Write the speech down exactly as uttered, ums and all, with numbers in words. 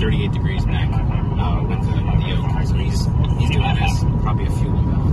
thirty-eight degrees neck uh, with the, the yoke. So he's he's doing this probably a few more hours.